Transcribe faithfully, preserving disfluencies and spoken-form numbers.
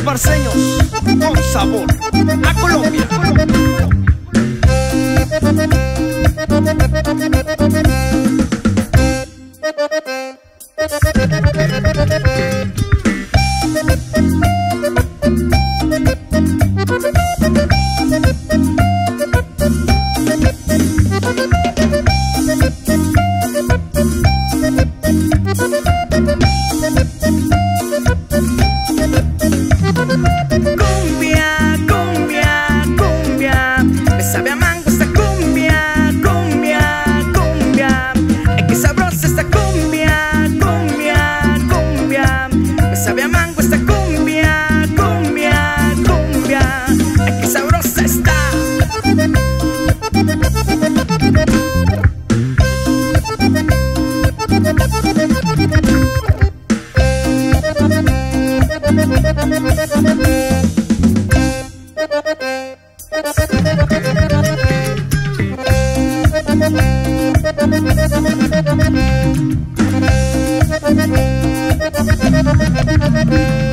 esparceños con sabor a Colombia. Cumbia, cumbia, cumbia, me sabe a mango esta cumbia, cumbia, cumbia. Ay, qué sabrosa esta cumbia, cumbia, cumbia. Me sabe a mango esta cumbia, cumbia, cumbia. Ay, qué sabrosa está. Thank you.